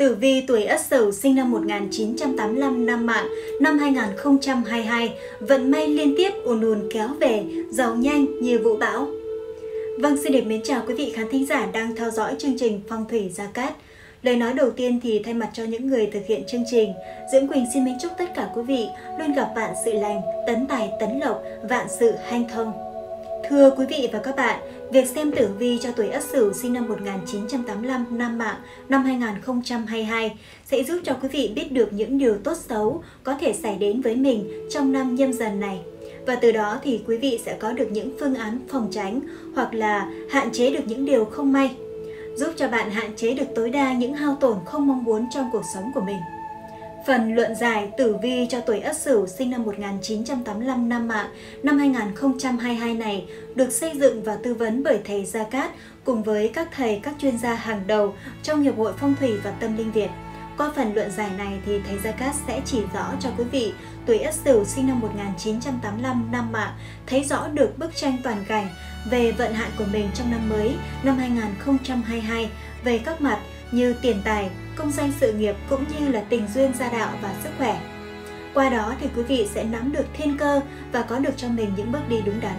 Tử vi tuổi Ất Sửu sinh năm 1985 năm Mạng, năm 2022, vận may liên tiếp ùn ùn kéo về, giàu nhanh như vũ bão. Vâng, xin được mến chào quý vị khán thính giả đang theo dõi chương trình Phong thủy Gia Cát. Lời nói đầu tiên thì thay mặt cho những người thực hiện chương trình, Dưỡng Quỳnh xin mến chúc tất cả quý vị luôn gặp vạn sự lành, tấn tài tấn lộc, vạn sự hanh thông. Thưa quý vị và các bạn, việc xem tử vi cho tuổi Ất Sửu sinh năm 1985 năm Mạng năm 2022 sẽ giúp cho quý vị biết được những điều tốt xấu có thể xảy đến với mình trong năm Nhâm Dần này. Và từ đó thì quý vị sẽ có được những phương án phòng tránh hoặc là hạn chế được những điều không may, giúp cho bạn hạn chế được tối đa những hao tổn không mong muốn trong cuộc sống của mình. Phần luận giải tử vi cho tuổi Ất Sửu sinh năm 1985 năm Mạng năm 2022 này được xây dựng và tư vấn bởi thầy Gia Cát cùng với các thầy, các chuyên gia hàng đầu trong Hiệp hội Phong thủy và Tâm linh Việt. Qua phần luận giải này thì thầy Gia Cát sẽ chỉ rõ cho quý vị tuổi Ất Sửu sinh năm 1985 năm Mạng thấy rõ được bức tranh toàn cảnh về vận hạn của mình trong năm mới năm 2022 về các mặt như tiền tài, công danh sự nghiệp cũng như là tình duyên gia đạo và sức khỏe. Qua đó thì quý vị sẽ nắm được thiên cơ và có được cho mình những bước đi đúng đắn.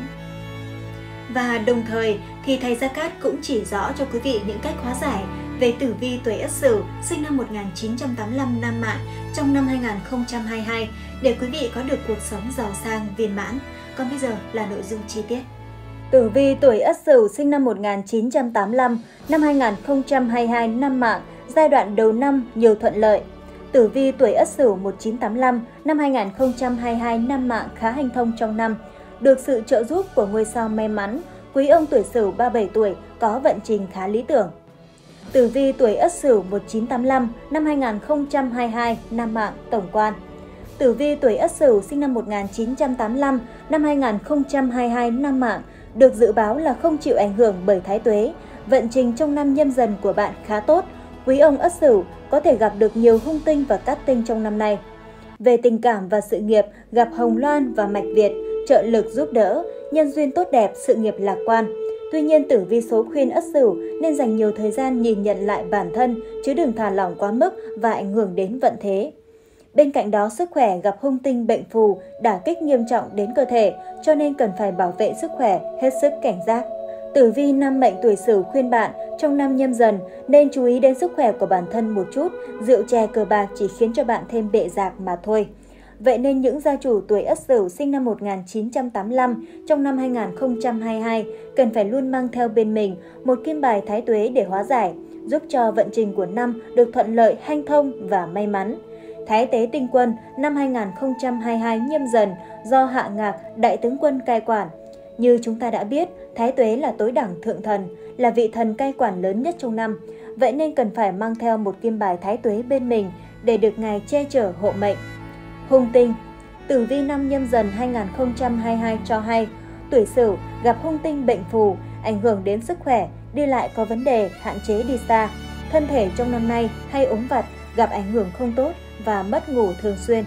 Và đồng thời thì thầy Gia Cát cũng chỉ rõ cho quý vị những cách hóa giải về tử vi tuổi Ất Sửu sinh năm 1985 năm Mạng trong năm 2022 để quý vị có được cuộc sống giàu sang viên mãn. Còn bây giờ là nội dung chi tiết. Tử vi tuổi Ất Sửu sinh năm 1985 năm 2022 năm Mạng, giai đoạn đầu năm nhiều thuận lợi. Tử vi tuổi Ất Sửu 1985 năm 2022 năm Mạng khá hanh thông trong năm, được sự trợ giúp của ngôi sao may mắn. Quý ông tuổi Sửu 37 tuổi có vận trình khá lý tưởng. Tử vi tuổi Ất Sửu 1985 năm 2022 năm Mạng tổng quan. Tử vi tuổi Ất Sửu sinh năm 1985 năm 2022 năm Mạng được dự báo là không chịu ảnh hưởng bởi thái tuế. Vận trình trong năm Nhâm Dần của bạn khá tốt. Quý ông Ất Sửu có thể gặp được nhiều hung tinh và cát tinh trong năm nay. Về tình cảm và sự nghiệp, gặp Hồng Loan và Mạch Việt trợ lực giúp đỡ, nhân duyên tốt đẹp, sự nghiệp lạc quan. Tuy nhiên, tử vi số khuyên Ất Sửu nên dành nhiều thời gian nhìn nhận lại bản thân chứ đừng thả lỏng quá mức và ảnh hưởng đến vận thế. Bên cạnh đó, sức khỏe gặp hung tinh bệnh phù, đả kích nghiêm trọng đến cơ thể, cho nên cần phải bảo vệ sức khỏe, hết sức cảnh giác. Tử vi nam mệnh tuổi Sửu khuyên bạn trong năm Nhâm Dần nên chú ý đến sức khỏe của bản thân một chút, rượu chè cờ bạc chỉ khiến cho bạn thêm bệ rạc mà thôi. Vậy nên những gia chủ tuổi Ất Sửu sinh năm 1985 trong năm 2022 cần phải luôn mang theo bên mình một kim bài thái tuế để hóa giải, giúp cho vận trình của năm được thuận lợi, hanh thông và may mắn. Thái tế tinh quân năm 2022 Nhâm Dần do Hạ Ngạc đại tướng quân cai quản. Như chúng ta đã biết, thái tuế là tối đẳng thượng thần, là vị thần cai quản lớn nhất trong năm. Vậy nên cần phải mang theo một kim bài thái tuế bên mình để được ngài che chở hộ mệnh. Hung tinh. Tử vi năm Nhâm Dần 2022 cho hay, tuổi Sửu gặp hung tinh bệnh phù, ảnh hưởng đến sức khỏe, đi lại có vấn đề, hạn chế đi xa. Thân thể trong năm nay hay ốm vặt, gặp ảnh hưởng không tốt và mất ngủ thường xuyên.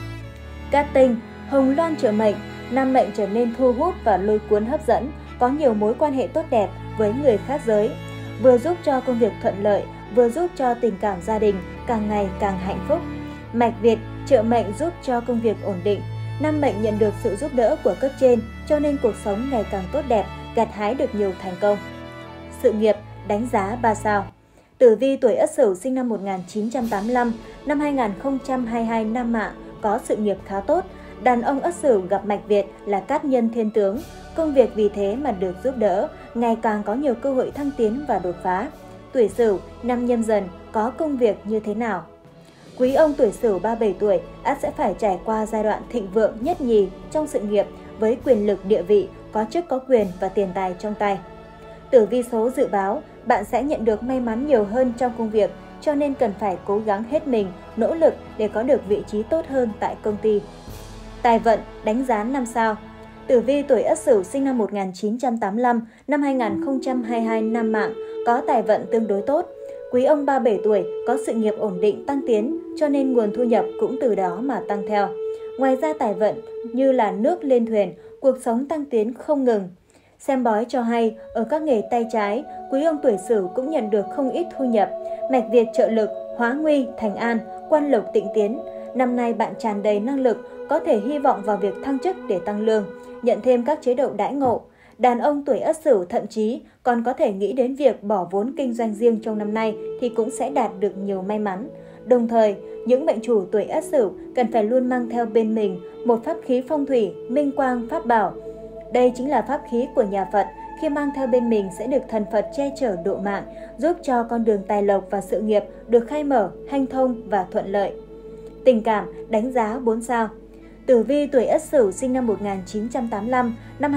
Cát tinh. Hồng Loan trợ mệnh, nam mệnh trở nên thu hút và lôi cuốn hấp dẫn, có nhiều mối quan hệ tốt đẹp với người khác giới, vừa giúp cho công việc thuận lợi, vừa giúp cho tình cảm gia đình càng ngày càng hạnh phúc. Mạch Việt trợ mệnh giúp cho công việc ổn định, nam mệnh nhận được sự giúp đỡ của cấp trên cho nên cuộc sống ngày càng tốt đẹp, gặt hái được nhiều thành công. Sự nghiệp đánh giá 3 sao. Tử vi tuổi Ất Sửu sinh năm 1985 năm 2022 nam Mạng có sự nghiệp khá tốt. Đàn ông Ất Sửu gặp Mạch Việt là cát nhân thiên tướng, công việc vì thế mà được giúp đỡ, ngày càng có nhiều cơ hội thăng tiến và đột phá. Tuổi Sửu năm Nhâm Dần có công việc như thế nào? Quý ông tuổi Sửu 37 tuổi ắt sẽ phải trải qua giai đoạn thịnh vượng nhất nhì trong sự nghiệp với quyền lực địa vị, có chức có quyền và tiền tài trong tay. Tử vi số dự báo bạn sẽ nhận được may mắn nhiều hơn trong công việc, cho nên cần phải cố gắng hết mình, nỗ lực để có được vị trí tốt hơn tại công ty. Tài vận đánh giá 5 sao. Tử vi tuổi Ất Sửu sinh năm 1985 năm 2022 nam Mạng có tài vận tương đối tốt. Quý ông 37 tuổi có sự nghiệp ổn định tăng tiến, cho nên nguồn thu nhập cũng từ đó mà tăng theo. Ngoài ra tài vận như là nước lên thuyền, cuộc sống tăng tiến không ngừng. Xem bói cho hay, ở các nghề tay trái, quý ông tuổi Sửu cũng nhận được không ít thu nhập. Mạch Việt trợ lực, hóa nguy thành an, quan lộc tịnh tiến. Năm nay bạn tràn đầy năng lực, có thể hy vọng vào việc thăng chức để tăng lương, nhận thêm các chế độ đãi ngộ. Đàn ông tuổi Ất Sửu thậm chí còn có thể nghĩ đến việc bỏ vốn kinh doanh riêng trong năm nay thì cũng sẽ đạt được nhiều may mắn. Đồng thời, những mệnh chủ tuổi Ất Sửu cần phải luôn mang theo bên mình một pháp khí phong thủy, minh quang, pháp bảo. Đây chính là pháp khí của nhà Phật, khi mang theo bên mình sẽ được thần Phật che chở độ mạng, giúp cho con đường tài lộc và sự nghiệp được khai mở, hanh thông và thuận lợi. Tình cảm đánh giá 4 sao. Tử vi tuổi Ất Sửu sinh năm 1985, năm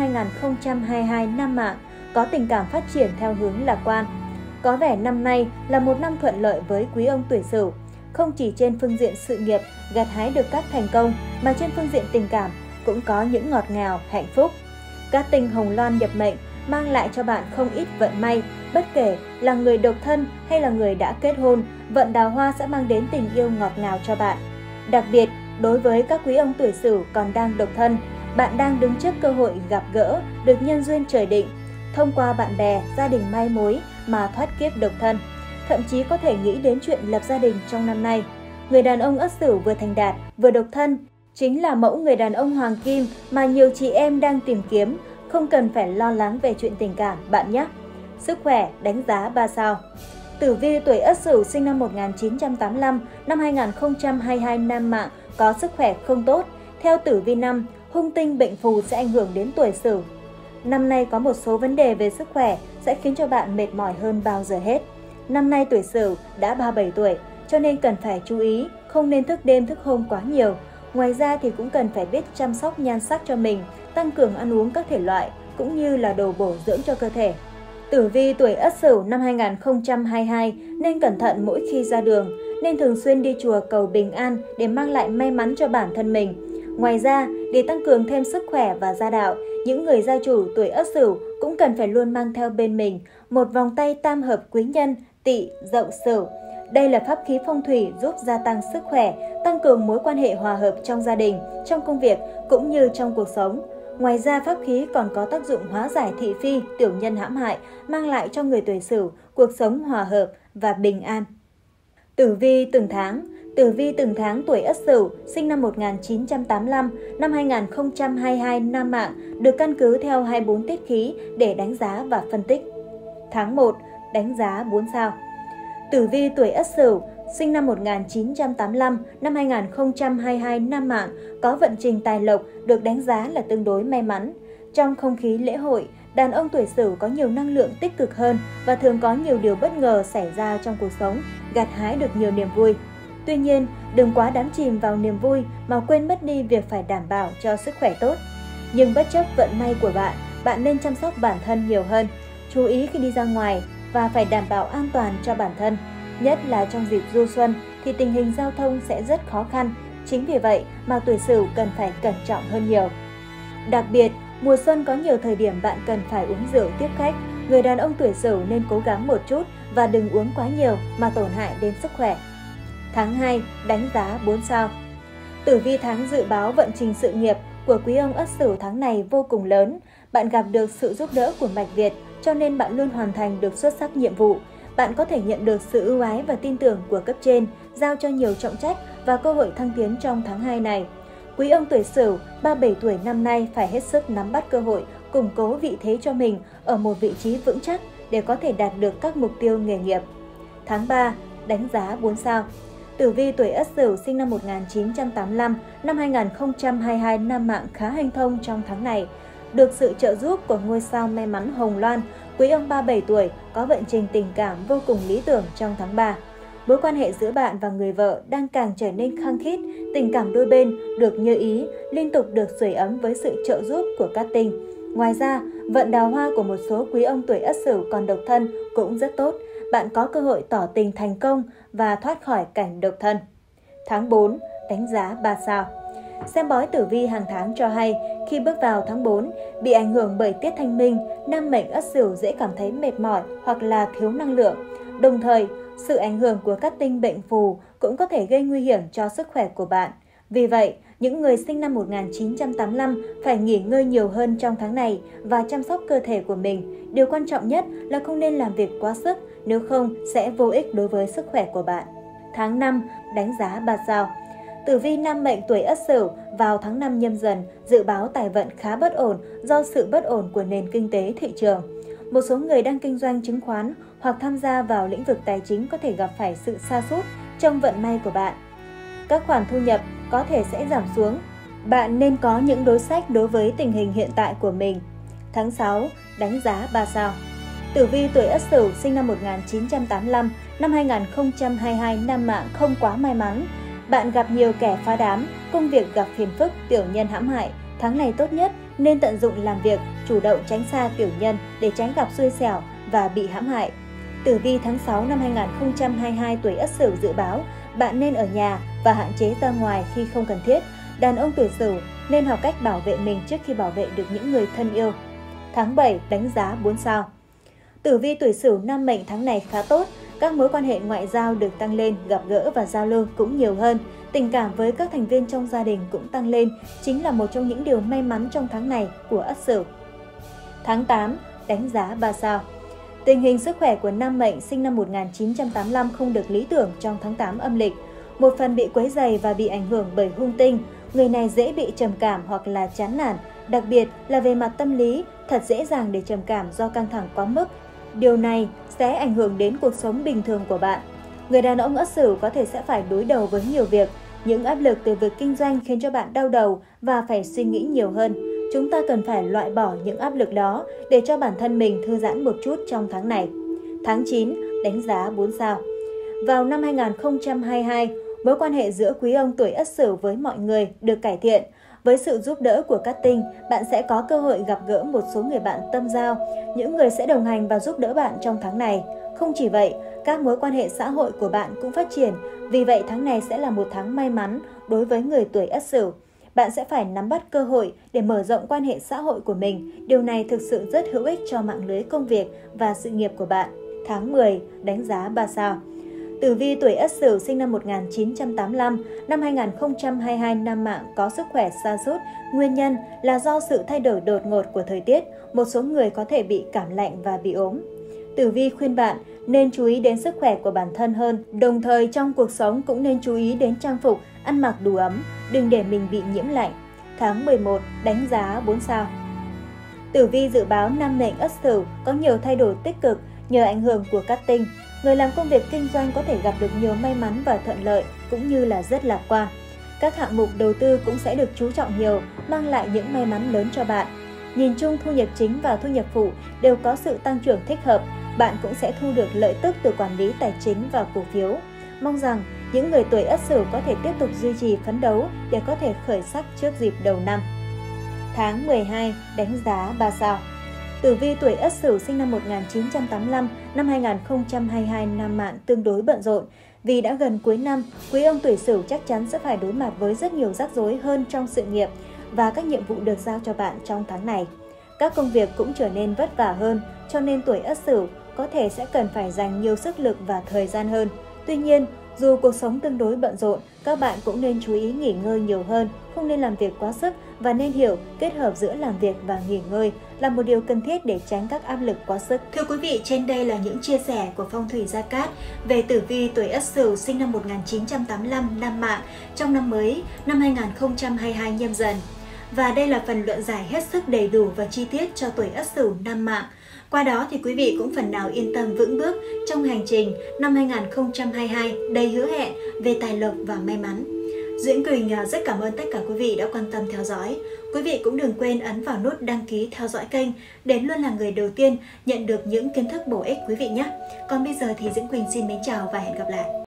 2022 nam mạng, có tình cảm phát triển theo hướng lạc quan. Có vẻ năm nay là một năm thuận lợi với quý ông tuổi Sửu, không chỉ trên phương diện sự nghiệp gặt hái được các thành công mà trên phương diện tình cảm cũng có những ngọt ngào, hạnh phúc. Các tinh hồng loan nhập mệnh mang lại cho bạn không ít vận may, bất kể là người độc thân hay là người đã kết hôn, vận đào hoa sẽ mang đến tình yêu ngọt ngào cho bạn. Đặc biệt, đối với các quý ông tuổi Sửu còn đang độc thân, bạn đang đứng trước cơ hội gặp gỡ, được nhân duyên trời định, thông qua bạn bè, gia đình mai mối mà thoát kiếp độc thân. Thậm chí có thể nghĩ đến chuyện lập gia đình trong năm nay. Người đàn ông Ất Sửu vừa thành đạt, vừa độc thân, chính là mẫu người đàn ông hoàng kim mà nhiều chị em đang tìm kiếm, không cần phải lo lắng về chuyện tình cảm bạn nhé. Sức khỏe đánh giá 3 sao. Tử vi tuổi Ất Sửu sinh năm 1985, năm 2022 nam mạng, có sức khỏe không tốt. Theo tử vi năm, hung tinh bệnh phù sẽ ảnh hưởng đến tuổi Sửu. Năm nay có một số vấn đề về sức khỏe sẽ khiến cho bạn mệt mỏi hơn bao giờ hết. Năm nay tuổi Sửu đã 37 tuổi, cho nên cần phải chú ý, không nên thức đêm thức hôm quá nhiều. Ngoài ra thì cũng cần phải biết chăm sóc nhan sắc cho mình, tăng cường ăn uống các thể loại, cũng như là đồ bổ dưỡng cho cơ thể. Tử vi tuổi Ất Sửu năm 2022 nên cẩn thận mỗi khi ra đường, nên thường xuyên đi chùa cầu bình an để mang lại may mắn cho bản thân mình. Ngoài ra, để tăng cường thêm sức khỏe và gia đạo, những người gia chủ tuổi Ất Sửu cũng cần phải luôn mang theo bên mình một vòng tay tam hợp quý nhân Tỵ, Dậu, Sửu. Đây là pháp khí phong thủy giúp gia tăng sức khỏe, tăng cường mối quan hệ hòa hợp trong gia đình, trong công việc cũng như trong cuộc sống. Ngoài ra, pháp khí còn có tác dụng hóa giải thị phi, tiểu nhân hãm hại, mang lại cho người tuổi Sửu cuộc sống hòa hợp và bình an. Tử vi từng tháng. Tử vi từng tháng tuổi Ất Sửu sinh năm 1985, năm 2022 nam mạng, được căn cứ theo 24 tiết khí để đánh giá và phân tích. Tháng 1, đánh giá 4 sao. Tử vi tuổi Ất Sửu sinh năm 1985, năm 2022 nam mạng, có vận trình tài lộc được đánh giá là tương đối may mắn. Trong không khí lễ hội, đàn ông tuổi Sửu có nhiều năng lượng tích cực hơn và thường có nhiều điều bất ngờ xảy ra trong cuộc sống, gặt hái được nhiều niềm vui. Tuy nhiên, đừng quá đắm chìm vào niềm vui mà quên mất đi việc phải đảm bảo cho sức khỏe tốt. Nhưng bất chấp vận may của bạn nên chăm sóc bản thân nhiều hơn, chú ý khi đi ra ngoài và phải đảm bảo an toàn cho bản thân. Nhất là trong dịp du xuân thì tình hình giao thông sẽ rất khó khăn, chính vì vậy mà tuổi Sửu cần phải cẩn trọng hơn nhiều. Đặc biệt, mùa xuân có nhiều thời điểm bạn cần phải uống rượu tiếp khách, người đàn ông tuổi Sửu nên cố gắng một chút và đừng uống quá nhiều mà tổn hại đến sức khỏe. Tháng 2, đánh giá 4 sao. Tử vi tháng dự báo vận trình sự nghiệp của quý ông Ất Sửu tháng này vô cùng lớn. Bạn gặp được sự giúp đỡ của Mạch Việt, cho nên bạn luôn hoàn thành được xuất sắc nhiệm vụ. Bạn có thể nhận được sự ưu ái và tin tưởng của cấp trên, giao cho nhiều trọng trách và cơ hội thăng tiến trong tháng 2 này. Quý ông tuổi Sửu 37 tuổi năm nay phải hết sức nắm bắt cơ hội, củng cố vị thế cho mình ở một vị trí vững chắc để có thể đạt được các mục tiêu nghề nghiệp. Tháng 3, đánh giá 4 sao. Tử vi tuổi Ất Sửu sinh năm 1985, năm 2022 nam mạng khá hanh thông trong tháng này. Được sự trợ giúp của ngôi sao may mắn Hồng Loan, quý ông 37 tuổi có vận trình tình cảm vô cùng lý tưởng trong tháng 3. Mối quan hệ giữa bạn và người vợ đang càng trở nên khăng khít, tình cảm đôi bên được như ý, liên tục được sưởi ấm với sự trợ giúp của các tinh. Ngoài ra, vận đào hoa của một số quý ông tuổi Ất Sửu còn độc thân cũng rất tốt. Bạn có cơ hội tỏ tình thành công và thoát khỏi cảnh độc thân. Tháng 4, đánh giá 3 sao. Xem bói tử vi hàng tháng cho hay, khi bước vào tháng 4, bị ảnh hưởng bởi tiết thanh minh, nam mệnh Ất Sửu dễ cảm thấy mệt mỏi hoặc là thiếu năng lượng. Đồng thời, sự ảnh hưởng của các tinh bệnh phù cũng có thể gây nguy hiểm cho sức khỏe của bạn. Vì vậy, những người sinh năm 1985 phải nghỉ ngơi nhiều hơn trong tháng này và chăm sóc cơ thể của mình. Điều quan trọng nhất là không nên làm việc quá sức, nếu không sẽ vô ích đối với sức khỏe của bạn. Tháng 5, đánh giá 3 sao. Tử vi nam mệnh tuổi Ất Sửu vào tháng 5 Nhâm Dần, dự báo tài vận khá bất ổn do sự bất ổn của nền kinh tế thị trường. Một số người đang kinh doanh chứng khoán hoặc tham gia vào lĩnh vực tài chính có thể gặp phải sự sa sút trong vận may của bạn. Các khoản thu nhập có thể sẽ giảm xuống. Bạn nên có những đối sách đối với tình hình hiện tại của mình. Tháng 6, đánh giá 3 sao. Tử vi tuổi Ất Sửu sinh năm 1985, năm 2022 nam mạng không quá may mắn. Bạn gặp nhiều kẻ phá đám, công việc gặp phiền phức, tiểu nhân hãm hại. Tháng này tốt nhất nên tận dụng làm việc, chủ động tránh xa tiểu nhân để tránh gặp xui xẻo và bị hãm hại. Tử vi tháng 6 năm 2022 tuổi Ất Sửu dự báo bạn nên ở nhà và hạn chế ra ngoài khi không cần thiết. Đàn ông tuổi Sửu nên học cách bảo vệ mình trước khi bảo vệ được những người thân yêu. Tháng 7, đánh giá 4 sao. Tử vi tuổi Sửu nam mệnh tháng này khá tốt, các mối quan hệ ngoại giao được tăng lên, gặp gỡ và giao lưu cũng nhiều hơn. Tình cảm với các thành viên trong gia đình cũng tăng lên, chính là một trong những điều may mắn trong tháng này của Ất Sửu. Tháng 8, đánh giá 3 sao. Tình hình sức khỏe của nam mệnh sinh năm 1985 không được lý tưởng trong tháng 8 âm lịch. Một phần bị quấy rầy và bị ảnh hưởng bởi hung tinh, người này dễ bị trầm cảm hoặc là chán nản, đặc biệt là về mặt tâm lý, thật dễ dàng để trầm cảm do căng thẳng quá mức. Điều này sẽ ảnh hưởng đến cuộc sống bình thường của bạn. Người đàn ông Ất Sửu có thể sẽ phải đối đầu với nhiều việc. Những áp lực từ việc kinh doanh khiến cho bạn đau đầu và phải suy nghĩ nhiều hơn. Chúng ta cần phải loại bỏ những áp lực đó để cho bản thân mình thư giãn một chút trong tháng này. Tháng 9, đánh giá 4 sao. Vào năm 2022, mối quan hệ giữa quý ông tuổi Ất Sửu với mọi người được cải thiện. Với sự giúp đỡ của các tinh, bạn sẽ có cơ hội gặp gỡ một số người bạn tâm giao, những người sẽ đồng hành và giúp đỡ bạn trong tháng này. Không chỉ vậy, các mối quan hệ xã hội của bạn cũng phát triển, vì vậy tháng này sẽ là một tháng may mắn đối với người tuổi Ất Sửu. Bạn sẽ phải nắm bắt cơ hội để mở rộng quan hệ xã hội của mình. Điều này thực sự rất hữu ích cho mạng lưới công việc và sự nghiệp của bạn. Tháng 10, đánh giá 3 sao. Tử vi tuổi Ất Sửu sinh năm 1985, năm 2022 nam mạng có sức khỏe sa sút, nguyên nhân là do sự thay đổi đột ngột của thời tiết, một số người có thể bị cảm lạnh và bị ốm. Tử vi khuyên bạn nên chú ý đến sức khỏe của bản thân hơn, đồng thời trong cuộc sống cũng nên chú ý đến trang phục, ăn mặc đủ ấm, đừng để mình bị nhiễm lạnh. Tháng 11, đánh giá 4 sao. Tử vi dự báo nam mệnh Ất Sửu có nhiều thay đổi tích cực nhờ ảnh hưởng của các tinh. Người làm công việc kinh doanh có thể gặp được nhiều may mắn và thuận lợi, cũng như là rất lạc quan. Các hạng mục đầu tư cũng sẽ được chú trọng nhiều, mang lại những may mắn lớn cho bạn. Nhìn chung, thu nhập chính và thu nhập phụ đều có sự tăng trưởng thích hợp. Bạn cũng sẽ thu được lợi tức từ quản lý tài chính và cổ phiếu. Mong rằng những người tuổi Ất Sửu có thể tiếp tục duy trì phấn đấu để có thể khởi sắc trước dịp đầu năm. Tháng 12, đánh giá 3 sao. Tử vi tuổi Ất Sửu sinh năm 1985, năm 2022 nam mạng tương đối bận rộn. Vì đã gần cuối năm, quý ông tuổi Sửu chắc chắn sẽ phải đối mặt với rất nhiều rắc rối hơn trong sự nghiệp và các nhiệm vụ được giao cho bạn trong tháng này. Các công việc cũng trở nên vất vả hơn, cho nên tuổi Ất Sửu có thể sẽ cần phải dành nhiều sức lực và thời gian hơn. Tuy nhiên, dù cuộc sống tương đối bận rộn, các bạn cũng nên chú ý nghỉ ngơi nhiều hơn, không nên làm việc quá sức và nên hiểu kết hợp giữa làm việc và nghỉ ngơi là một điều cần thiết để tránh các áp lực quá sức. Thưa quý vị, trên đây là những chia sẻ của Phong thủy Gia Cát về tử vi tuổi Ất Sửu sinh năm 1985 nam mạng trong năm mới năm 2022 Nhâm Dần. Và đây là phần luận giải hết sức đầy đủ và chi tiết cho tuổi Ất Sửu nam mạng. Qua đó thì quý vị cũng phần nào yên tâm vững bước trong hành trình năm 2022 đầy hứa hẹn về tài lộc và may mắn. Duyễn Quỳnh rất cảm ơn tất cả quý vị đã quan tâm theo dõi. Quý vị cũng đừng quên ấn vào nút đăng ký theo dõi kênh để luôn là người đầu tiên nhận được những kiến thức bổ ích quý vị nhé. Còn bây giờ thì Duyễn Quỳnh xin mến chào và hẹn gặp lại.